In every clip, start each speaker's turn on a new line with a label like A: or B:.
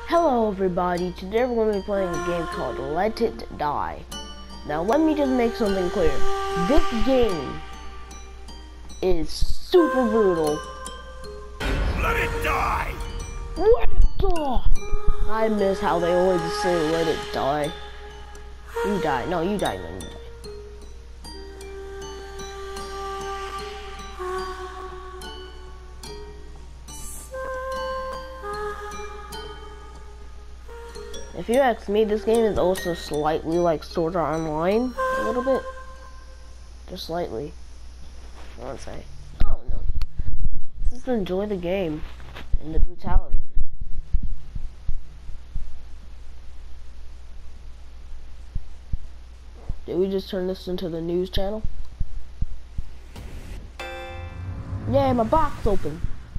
A: Hello everybody, today we're going to be playing a game called Let It Die. Now let me just make something clear. This game is super brutal.
B: Let it die!
A: Let it die! I miss how they always say let it die. You die. No, you die, man. You die. If you ask me, this game is also slightly like Sword Art Online, a little bit. Just slightly. I want to say. I don't know. Just enjoy the game and the brutality. Did we just turn this into the news channel? Yay, my box open.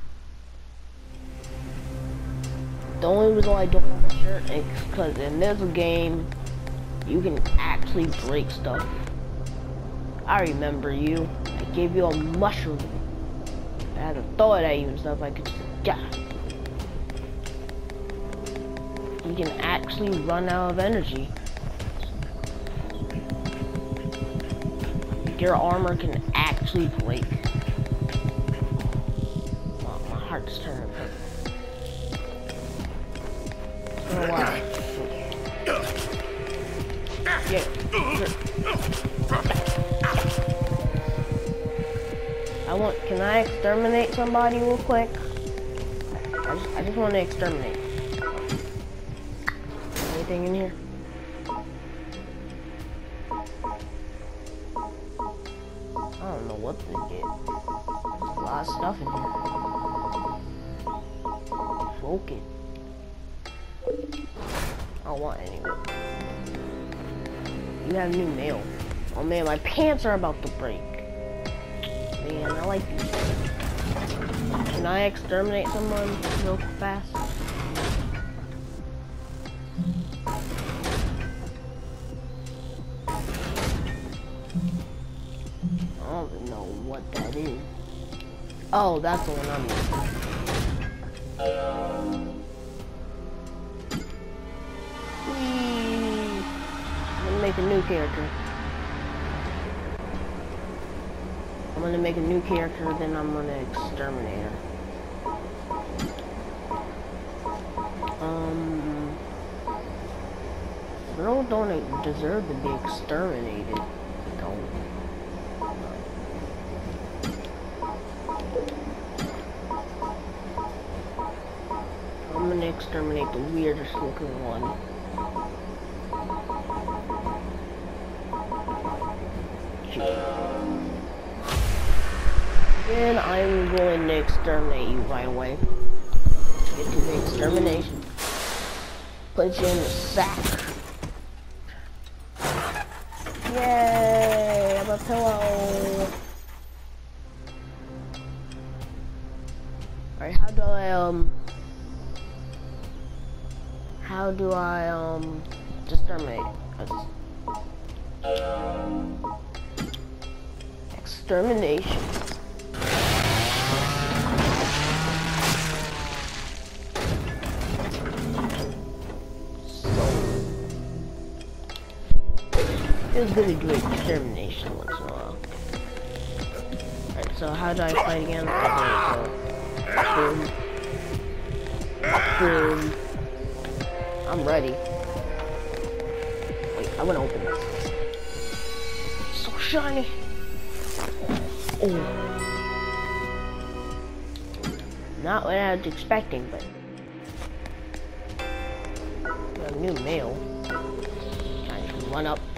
A: The only reason why I don't have a shirt is because in this game, you can actually break stuff. I remember you. I gave you a mushroom. I had to throw it at you and stuff. I could just, yeah. You can actually run out of energy. Your armor can actually break. Oh, my heart's turning purple. Yeah. Can I exterminate somebody real quick? I just want to exterminate. Anything in here? I don't know what to get. There's a lot of stuff in here. Focus. I don't want any. You have new mail. Oh man, my pants are about to break. Man, I like these. Can I exterminate someone real fast? I don't even know what that is. Oh, that's the one I'm using. Make a new character. I'm gonna make a new character, then I'm gonna exterminate her. Girls don't deserve to be exterminated. Don't. I'm gonna exterminate the weirdest looking one. And I'm going to exterminate you right away. Get to the extermination. Put you in the sack. Yay! I have a pillow. Alright, how do I exterminate? Extermination. Feels good to do extermination once in a while. Alright, so how do I fight again? Okay, so boom. I'm ready. Wait, I wanna open this. It's so shiny. Oh. Not what I was expecting, but a new mail. I can run up.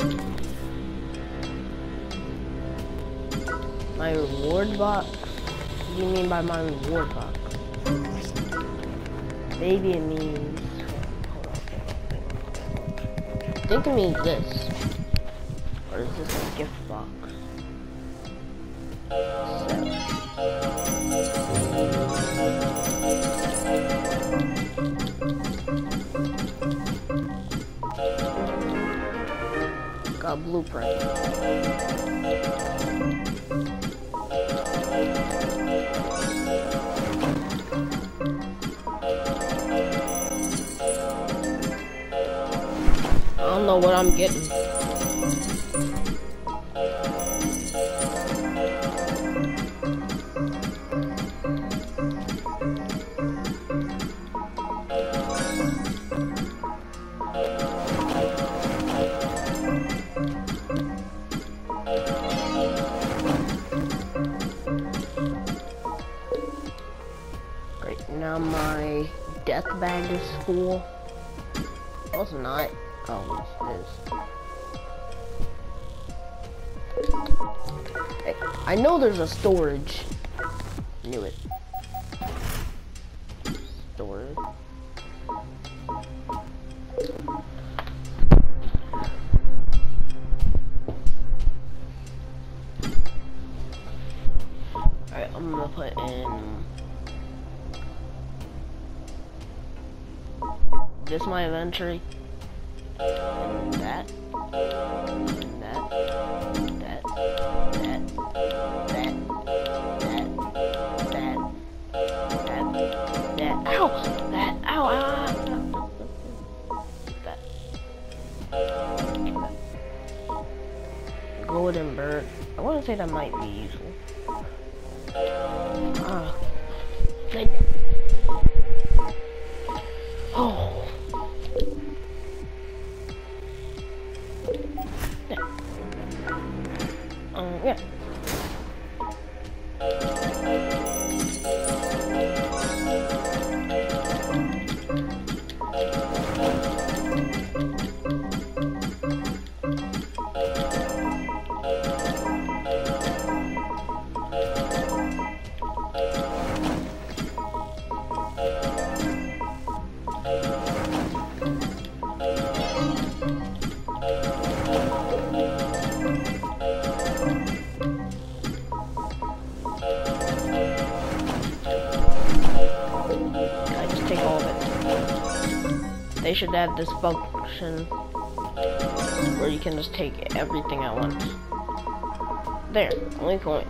A: My reward box? What do you mean by my reward box? Maybe it means... I think it means this. Or is this a gift box? Got a blueprint. know what I'm getting. Great, now my death bag is full. Oh, it's not. Oh, it is. Hey, I know there's a storage. Knew it. Storage. Alright, I'm gonna put in this my inventory. And that. And that. That. That. That. That. That. That. Ow! That. Ow! Ow! That. Golden bird. I want to say that might be useful. Oh. Yeah. They should add this function where you can just take everything at once. There, only coins.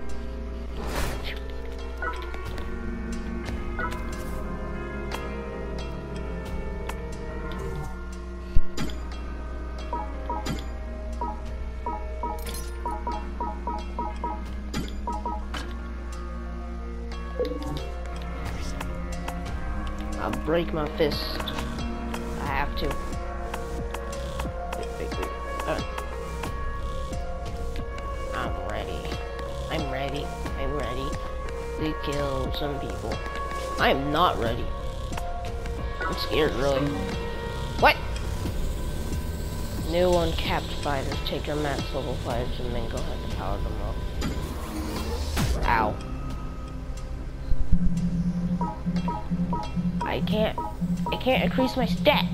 A: I'll break my fist. I have to. Wait. I'm ready. I'm ready to kill some people. I am not ready. I'm scared, really. What? New uncapped fighters. Take your max level fighters and then go ahead and power them up. Ow. I can't increase my stats.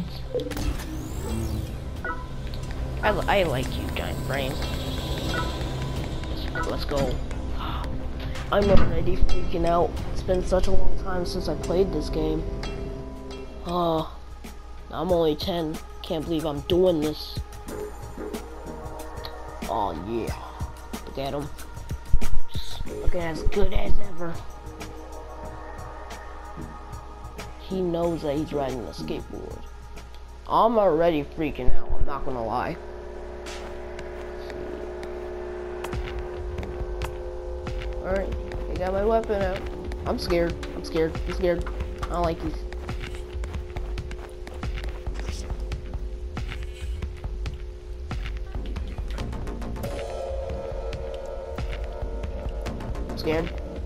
A: I like you, giant brain. Let's go. I'm already freaking out. It's been such a long time since I played this game. I'm only 10. Can't believe I'm doing this. Oh yeah. Look at him. Looking as good as ever. He knows that he's riding a skateboard. I'm already freaking out, I'm not gonna lie. Alright, I got my weapon out. I'm scared. I don't like these. I'm scared.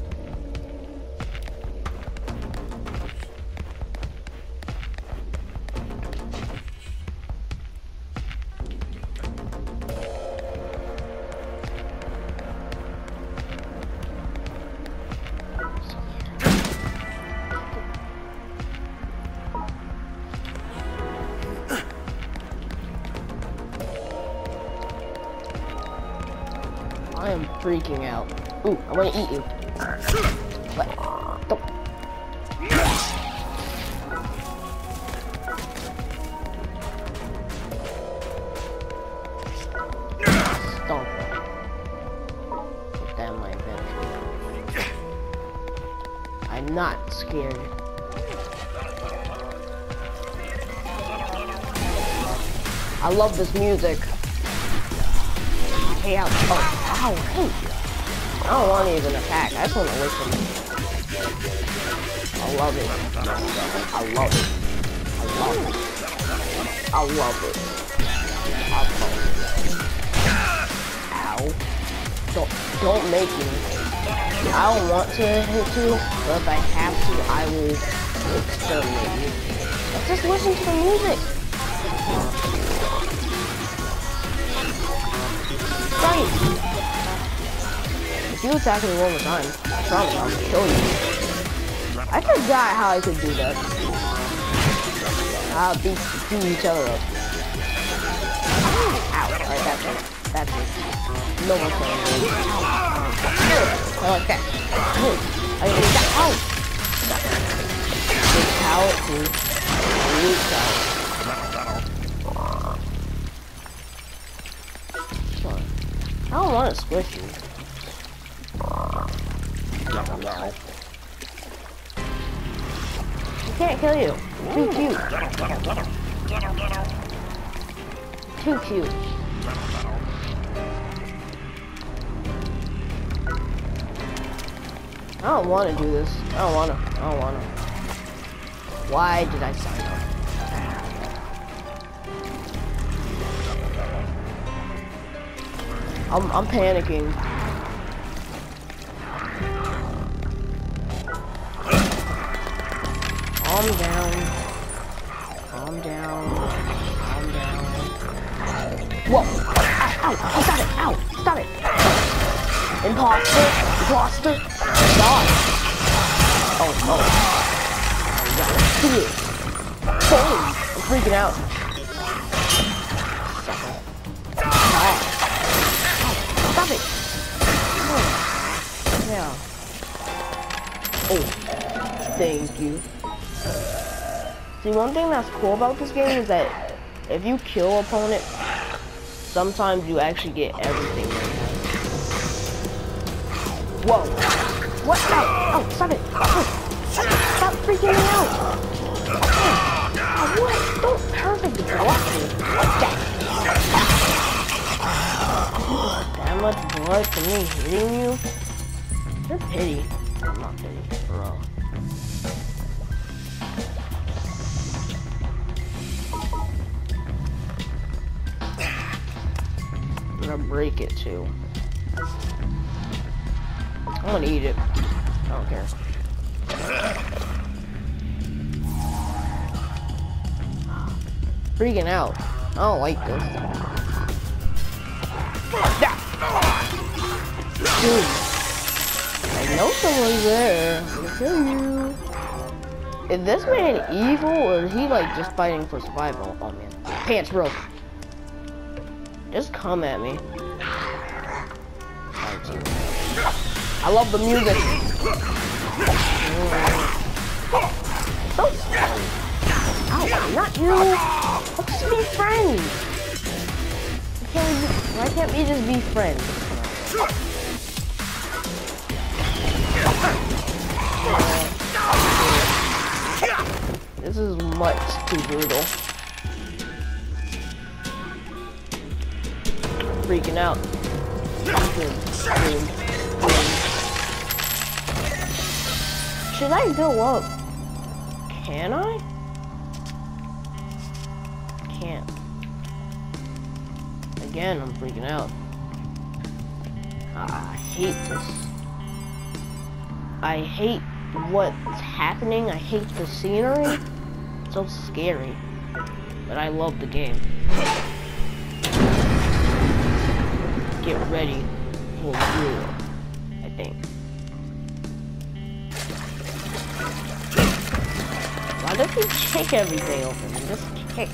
A: I am freaking out. Ooh, I want to eat you. What? Don't. Stop. Put that in my inventory. I'm not scared. I love this music. Hey, ow. Oh, ow, hey. I don't want to even attack. I just want to listen. I love it. I love it. I love it. I love it. I love it. Ow. Don't make me. I don't want to hit you, but if I have to, I will exterminate you. Let's just listen to the music. Right. If you attack me one more time, I promise I'll kill you. I forgot how I could do that. I'll beat each other up. Ow. Alright, that's it. That's it. No more killing me. Okay. I need that. Ow! I don't want to squish you. I can't kill you. Too cute. Too cute. I don't want to do this. I don't want to. Why did I sign up? I'm panicking. Calm down. Calm down. Calm down. Whoa! Ow! Ow! Oh, stop it! Ow! Stop it! Imposter! Imposter! God! Oh! See it! Boom! I'm freaking out. Stop it! Oh. Yeah. Oh. Thank you. See, one thing that's cool about this game is that if you kill an opponent, sometimes you actually get everything. Whoa! What? Ow! Oh, stop it! Oh, stop freaking me out! Oh, what? Don't perfectly block me. That much blood for me hitting you? You're pity. I'm not pity, bro. I'm gonna break it too. I'm gonna eat it. I don't care. Freaking out. I don't like this. Dude. I know someone's there. I'm gonna kill you. Is this man evil or is he like just fighting for survival? Oh man. Pants broke. Just come at me. I love the music. So scary. Ow, not you. Let's just be friends. Why can't we just be friends? This is much too brutal. Freaking out. Should I go up? Can I? Can't. Again, I'm freaking out. I hate this. I hate what's happening. I hate the scenery. It's so scary. But I love the game. Get ready for war, I think. Why does he kick everything open? Just kick.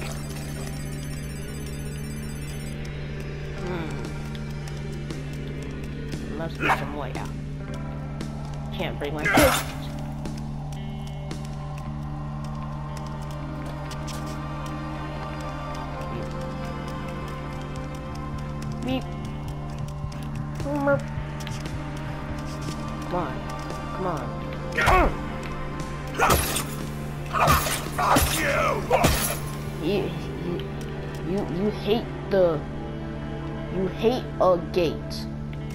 A: Must be some way out. Can't bring my fist. Beep. Come on. Come on.
B: Fuck you!
A: You you hate a gate.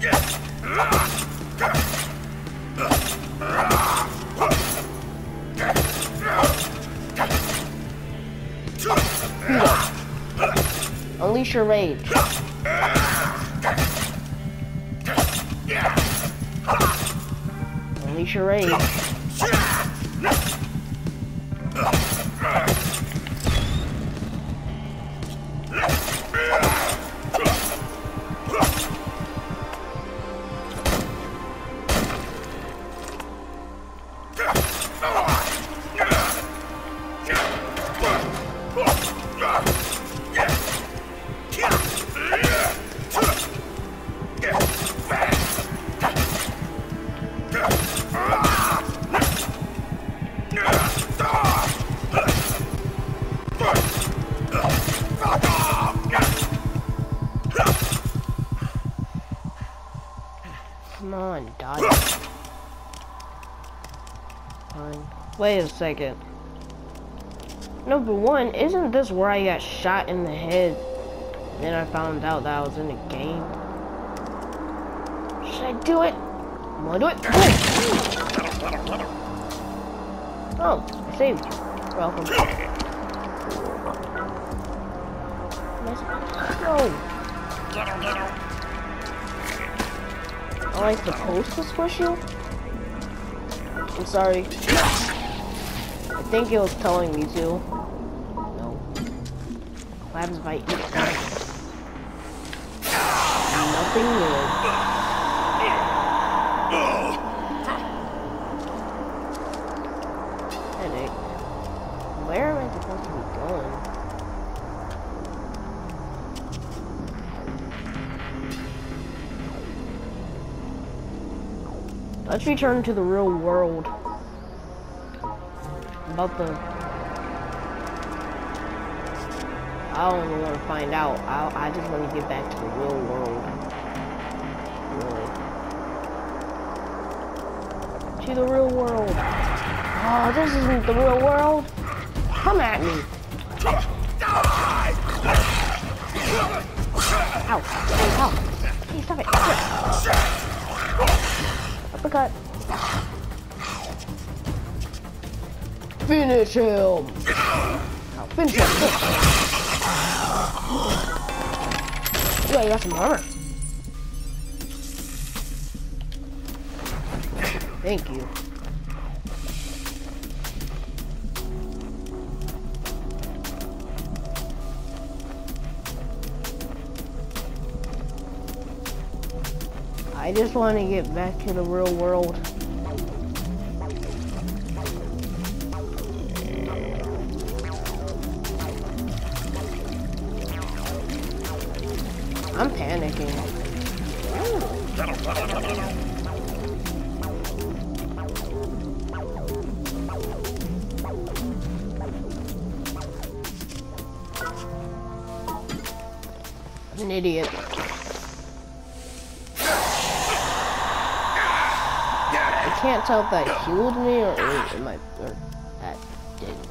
A: Unleash your rage. Unleash your rage. Come on, die. Fine. Wait a second. Number one, isn't this where I got shot in the head? Then I found out that I was in a game. Should I do it? I'm gonna do it. Oh, I saved you. Welcome. No. Am I supposed to squish you? I'm sorry. I think it was telling me to. No. What happens if I eat it? Nothing new. Headache. Where am I supposed to be going? Let's return to the real world. About the... I don't even want to find out. I just want to get back to the real world. Really. To the real world. Oh, this isn't the real world. Come at me. Ow. Ow. Hey, stop it. Uppercut. Finish him! Now finish him! Yeah, you got some armor. Thank you. I just want to get back to the real world. I'm panicking. I'm an idiot. I can't tell if that healed me or that didn't.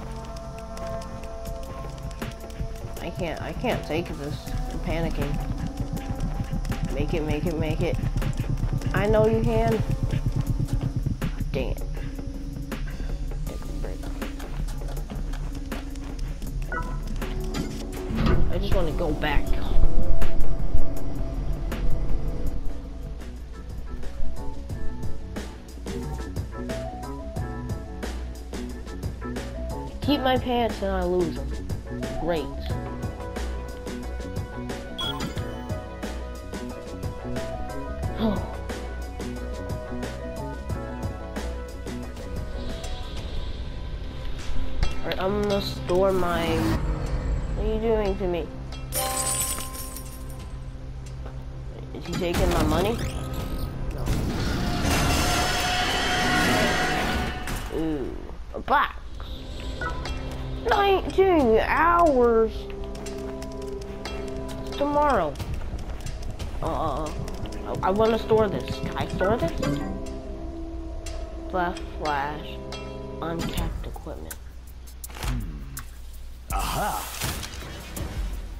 A: I can't take this. I'm panicking. Make it. I know you can. Dang it. I just want to go back. Keep my pants and I lose them. Great. Alright, I'm gonna store my... What are you doing to me? Is he taking my money? No. Ooh, a box. 19 hours. It's tomorrow. I want to store this. Can I store this? Flash. Uncapped equipment.
B: Aha!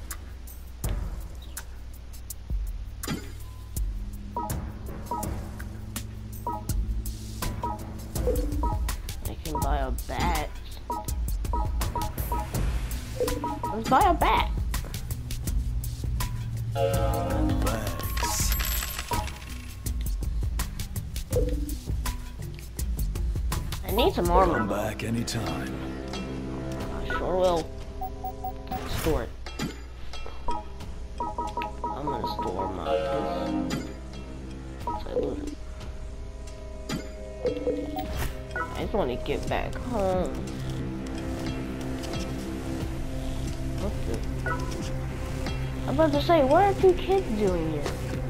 A: a bat. Let's buy a bat.
C: Bags.
A: I need some armor.
C: Come back anytime.
A: I sure will. Store it. I'm gonna store my this. I just want to get back home. What's this? I'm about to say, what are two kids doing here?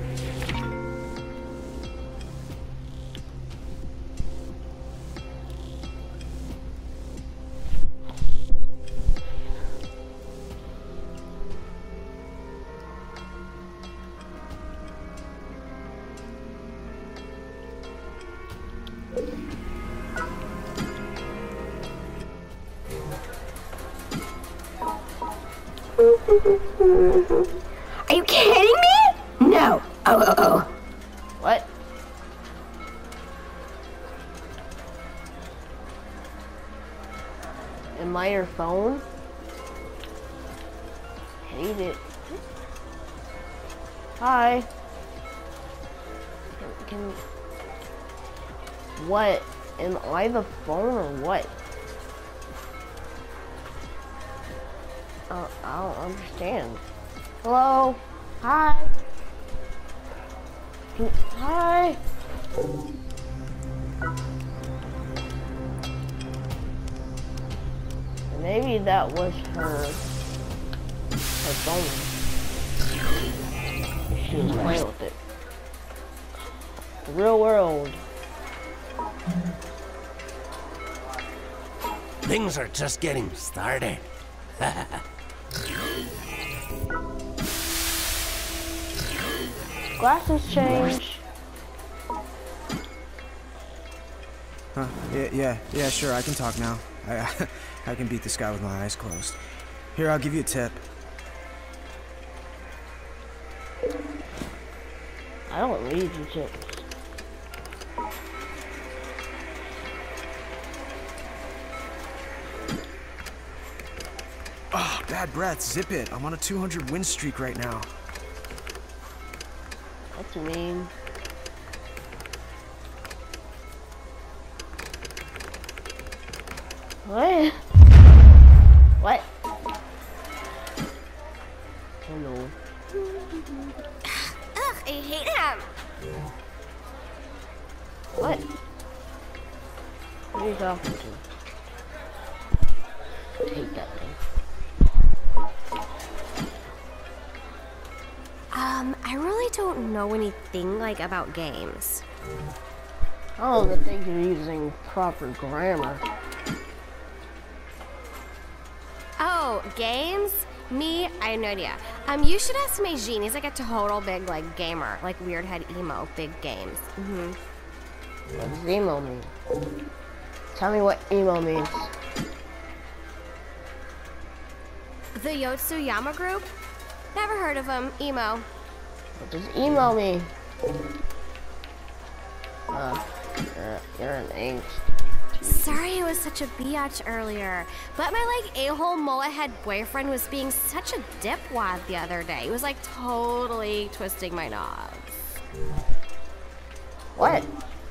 D: Are you kidding me? No. Oh.
A: What? Am I your phone? Hate it. Hi. Can what? Am I the phone or what? I don't understand. Hello? Hi? Hi? Maybe that was her phone. She was playing with it. The real world.
B: Things are just getting started.
A: Glasses change.
E: Huh? Yeah, sure, I can talk now. I can beat this guy with my eyes closed. Here, I'll give you a tip.
A: I don't read you tips.
E: Oh, bad breath, zip it. I'm on a 200 win streak right now.
A: That's mean. What? What? Hello.
D: Ugh, I hate him.
A: What? What are you talking to? Take that thing.
D: I really don't know anything, like, about games.
A: I don't even think you're using proper grammar.
D: Oh, games? Me? I have no idea. You should ask Meijin. He's like a total big, like, gamer. Like, weird head emo. Big games.
A: What does emo mean? Tell me what emo means.
D: The Yotsuyama group? Never heard of them. Emo.
A: What does emo mean? You're an angst.
D: Sorry I was such a biatch earlier, but my, like, a-hole mullet-head boyfriend was being such a dipwad the other day. He was, like, totally twisting my knobs.
A: What?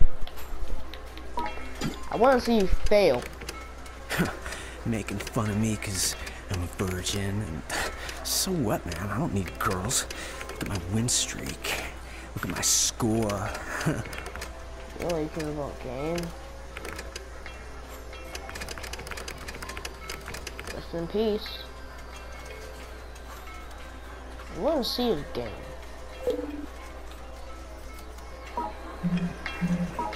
A: I want to see you fail.
E: Making fun of me because I'm a virgin. And so what, man? I don't need girls. Look at my win streak. Look at my score.
A: You only care about games. Rest in peace. I want to see his game.